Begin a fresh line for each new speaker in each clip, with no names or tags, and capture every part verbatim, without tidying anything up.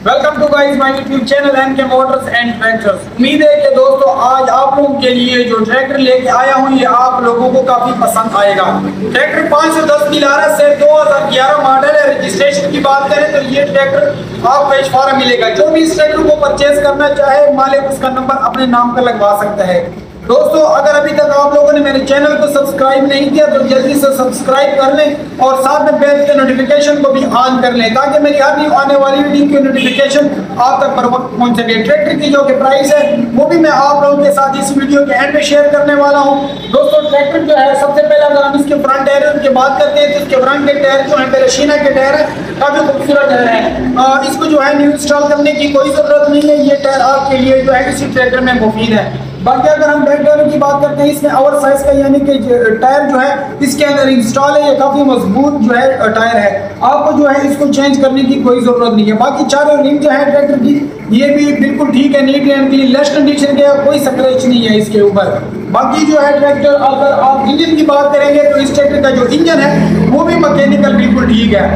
Welcome to guys my YouTube channel N K motors and tractors. उम्मीद है कि दोस्तों आज आप लोगों के लिए जो ट्रैक्टर लेके आया हूँ ये आप लोगों को काफी पसंद आएगा। ट्रैक्टर पाँच सौ दस की लारस से दो हज़ार ग्यारह मॉडल है। रजिस्ट्रेशन की बात करें तो ये ट्रैक्टर आपको एच फॉर्म मिलेगा। जो भी इस ट्रैक्टर को परचेज करना चाहे मालिक उसका नंबर अपने नाम पर लगवा सकता है। दोस्तों अगर अभी तक आप लोगों ने मेरे चैनल को सब्सक्राइब नहीं किया तो जल्दी से सब्सक्राइब कर लें और साथ में बेल के नोटिफिकेशन को भी ऑन कर लें ताकि मेरी हर न्यू आने वाली वीडियो की नोटिफिकेशन आप तक पर वक्त पहुंच सके। ट्रैक्टर की जो कि प्राइस है वो भी मैं आप लोगों के साथ इस वीडियो के एंड में शेयर करने वाला हूं। दोस्तों ट्रैक्टर जो है सबसे पहले अगर हम इसके फ्रंट टायर की बात करते हैं तो इसके फ्रंट के टायर जो है बेलशीना के टायर है, काफी खूबसूरत टायर है। इसको जो है न्यू इंस्टॉल करने की कोई जरूरत नहीं है। ये टायर आपके लिए जो है इसी ट्रैक्टर में मुफीद है। बाकी अगर हम बैक टायर की बात करते हैं इसमें ओवर साइज का यानी कि टायर जो है इसके अंदर इंस्टॉल है। ये काफी मजबूत जो है टायर है, आपको जो है इसको चेंज करने की कोई जरूरत नहीं है। बाकी चारों रिम जो है ट्रैक्टर की ये भी बिल्कुल ठीक है, नीट एंड क्लीन, लेस कंडीशन के, कोई स्क्रैच नहीं है इसके ऊपर। बाकी जो है ट्रैक्टर अगर आप इंजन की बात करेंगे तो इस ट्रैक्टर का जो इंजन है वो भी मैकेनिकल बिल्कुल ठीक है।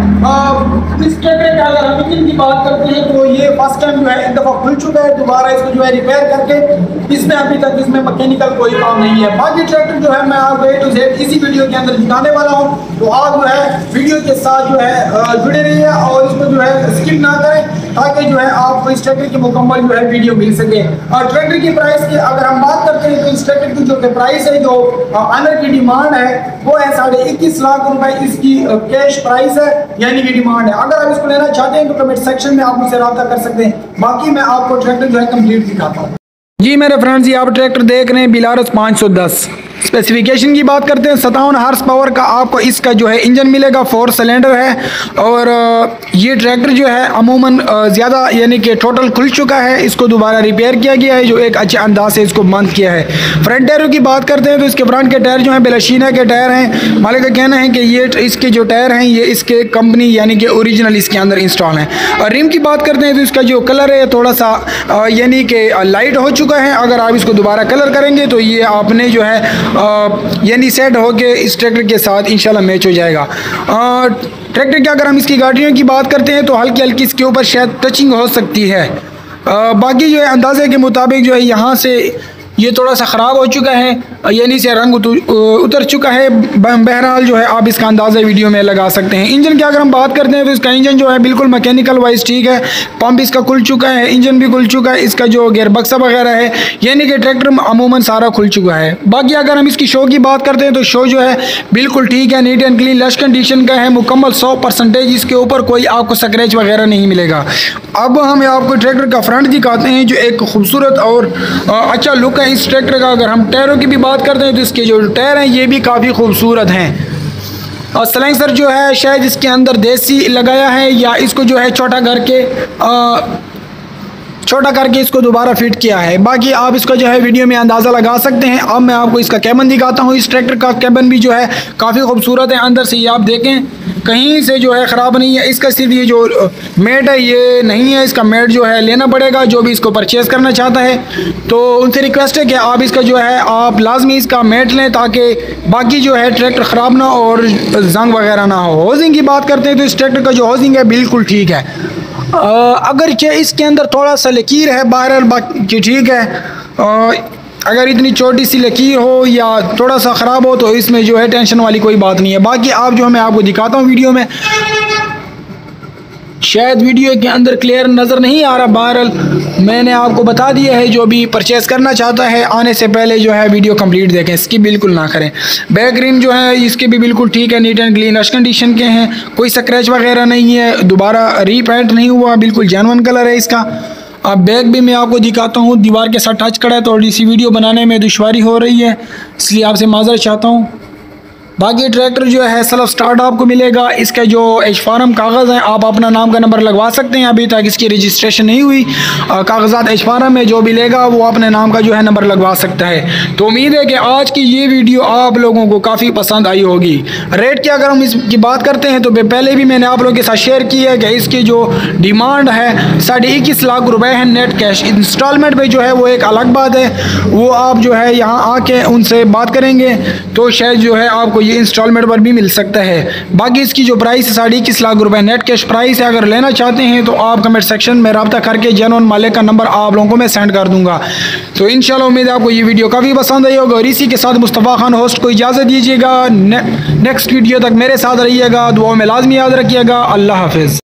आ, इस ट्रैक्टर का अगर हम इंजन की बात करते हैं तो ये फर्स्ट टाइम जो है एक दफा खुल चुका है, दोबारा इसको जो है रिपेयर करके इसमें अभी तक इसमें मैकेनिकल कोई काम नहीं है। बाकी ट्रैक्टर जो है मैं आपको ए टू जेड इसी वीडियो के अंदर दिखाने वाला हूँ, तो आप जो है वीडियो के साथ जो है जुड़े रहिए और इसको जो है स्किप ना करें ताकि जो है आपको इस ट्रैक्टर की मुकम्मल जो है वीडियो मिल सके। और ट्रैक्टर की प्राइस की अगर हम बात करते हैं तो इस ट्रैक्टर की जो प्राइस है, जो ऑनर की डिमांड है वो है साढ़े इक्कीस लाख रुपए इसकी कैश प्राइस है यानी कि डिमांड है। अगर आप इसको लेना चाहते हैं तो कमेंट सेक्शन में आप मुझसे रब्ता कर सकते हैं। बाकी मैं आपको ट्रैक्टर जो है कंप्लीट दिखाता हूँ। जी मेरे फ्रेंड्स, ये आप ट्रैक्टर देख रहे हैं बिलारस पाँच सौ दस। स्पेसिफिकेशन की बात करते हैं, सत्तावन हार्स पावर का आपको इसका जो है इंजन मिलेगा, फोर सिलेंडर है। और ये ट्रैक्टर जो है अमूमन ज़्यादा यानी कि टोटल खुल चुका है, इसको दोबारा रिपेयर किया गया है जो एक अच्छे अंदाज से इसको बंद किया है। फ्रंट टायरों की बात करते हैं तो इसके फ्रंट के टायर जो हैं बेलशीना के टायर हैं। मालिक का कहना है कि ये इसके जो टायर हैं ये इसके कंपनी यानी कि ओरिजिनल इसके अंदर इंस्टॉल हैं। और रिम की बात करते हैं तो इसका जो कलर है थोड़ा सा यानी कि लाइट हो चुका है। अगर आप इसको दोबारा कलर करेंगे तो ये आपने जो है यानी सेट होके इस ट्रैक्टर के साथ इंशाल्लाह मैच हो जाएगा। ट्रैक्टर की अगर हम इसकी गाड़ियों की बात करते हैं तो हल्की हल्की इसके ऊपर शायद टचिंग हो सकती है। आ, बाकी जो है अंदाजे के मुताबिक जो है यहाँ से ये थोड़ा सा ख़राब हो चुका है यानी से रंग उतर चुका है। बहरहाल जो है आप इसका अंदाज़ा वीडियो में लगा सकते हैं। इंजन की अगर हम बात करते हैं तो इसका इंजन जो है बिल्कुल मैकेनिकल वाइज ठीक है, पंप इसका खुल चुका है, इंजन भी खुल चुका है, इसका जो गेयर बक्सा वगैरह है यानी कि ट्रैक्टर अमूमन सारा खुल चुका है। बाकी अगर हम इसकी शो की बात करते हैं तो शो जो है बिल्कुल ठीक है, neat and clean, lush condition का है, मुकम्मल सौ परसेंटेज इसके ऊपर कोई आपको स्क्रैच वगैरह नहीं मिलेगा। अब हम आपको ट्रैक्टर का फ्रंट दिखाते हैं जो एक खूबसूरत और अच्छा लुक है इस ट्रैक्टर का। अगर हम टायरों की भी बात करते हैं तो इसके जो टायर हैं ये भी काफ़ी खूबसूरत हैं। और सलेंसर जो है शायद इसके अंदर देसी लगाया है या इसको जो है छोटा करके आ, छोटा करके इसको दोबारा फिट किया है। बाकी आप इसका जो है वीडियो में अंदाज़ा लगा सकते हैं। अब मैं आपको इसका कैबन दिखाता हूँ। इस ट्रैक्टर का कैबन भी जो है काफ़ी खूबसूरत है, अंदर से ये आप देखें कहीं से जो है ख़राब नहीं है। इसका सिर्फ ये जो मेट है ये नहीं है, इसका मेट जो है लेना पड़ेगा जो भी इसको परचेज़ करना चाहता है। तो उनसे रिक्वेस्ट है कि आप इसका जो है आप लाजमी इसका मेट लें ताकि बाकी जो है ट्रैक्टर ख़राब ना हो और जंग वगैरह ना हो। हाउसिंग की बात करते हैं तो इस ट्रैक्टर का जो हाउसिंग है बिल्कुल ठीक है। अगर इसके अंदर थोड़ा सा लकीर है बहरहाल बाकी ठीक है। आ, अगर इतनी छोटी सी लकीर हो या थोड़ा सा ख़राब हो तो इसमें जो है टेंशन वाली कोई बात नहीं है। बाकी आप जो मैं आपको दिखाता हूँ वीडियो में, शायद वीडियो के अंदर क्लियर नज़र नहीं आ रहा, बहरहाल मैंने आपको बता दिया है। जो भी परचेज़ करना चाहता है आने से पहले जो है वीडियो कंप्लीट देखें, इसकी बिल्कुल ना करें। बैक रिम जो है इसके भी बिल्कुल ठीक है, नीट एंड क्लीन, रश कंडीशन के हैं, कोई स्क्रैच वगैरह नहीं है, दोबारा रीपेंट नहीं हुआ, बिल्कुल जेन्युइन कलर है इसका। अब बैग भी मैं आपको दिखाता हूँ, दीवार के साथ टच करा है, थोड़ी सी वीडियो बनाने में दुश्वारी हो रही है इसलिए आपसे माजरत चाहता हूँ। बाकी ट्रैक्टर जो है सेल्फ स्टार्ट आपको मिलेगा। इसका जो एच फार्म कागज़ हैं आप अपना नाम का नंबर लगवा सकते हैं, अभी तक इसकी रजिस्ट्रेशन नहीं हुई। कागजात एच फार्म में जो भी लेगा वो अपने नाम का जो है नंबर लगवा सकता है। तो उम्मीद है कि आज की ये वीडियो आप लोगों को काफ़ी पसंद आई होगी। रेट की अगर हम इसकी बात करते हैं तो पहले भी मैंने आप लोगों के साथ शेयर की है कि इसकी जो डिमांड है साढ़े इक्कीस लाख रुपए है नेट कैश। इंस्टॉलमेंट पे जो है वो एक अलग बात है, वो आप जो है यहाँ आके उनसे बात करेंगे तो शायद जो है आपको
ये इंस्टॉलमेंट पर भी मिल सकता है। बाकी इसकी जो प्राइस है साढ़े इक्कीस लाख रुपए नेट कैश प्राइस है। अगर लेना चाहते हैं तो आप कमेंट सेक्शन में रब्ता करके जेन्युइन मालिक का नंबर आप लोगों को मैं सेंड कर दूंगा। तो इंशाल्लाह उम्मीद है आपको ये वीडियो काफ़ी पसंद आई होगा और इसी के साथ मुस्तफ़ा खान होस्ट को इजाज़त दीजिएगा। ने, नेक्स्ट वीडियो तक मेरे साथ रहिएगा, दुआओं में लाजमी याद रखिएगा। अल्लाह हाफिज़।